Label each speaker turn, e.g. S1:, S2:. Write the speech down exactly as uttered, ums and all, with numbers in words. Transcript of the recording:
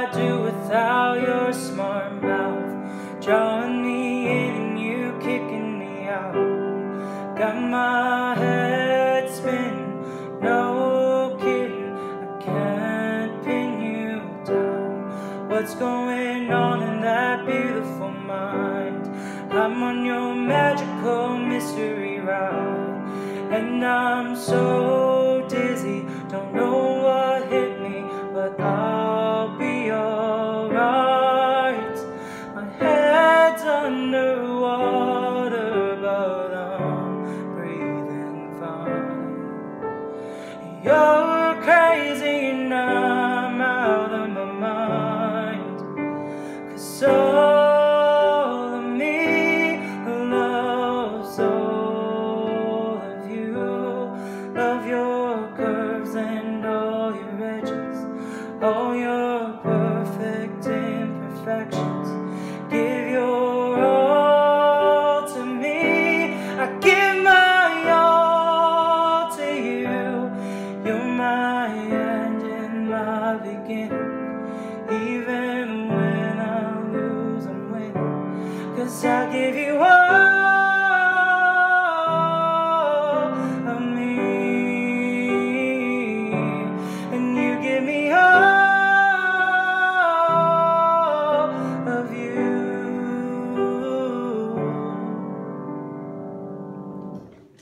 S1: I do without your smart mouth, drawing me in and you kicking me out. Got my head spinning, no kidding, I can't pin you down. What's going on in that beautiful mind? I'm on your magical mystery ride, and I'm so dizzy, don't know what hit me, but I'll be alright. My head's underwater, but I'm breathing fine. You're crazy and I'm out of my mind, 'cause all of me loves all of you. Love your curves and all your edges, all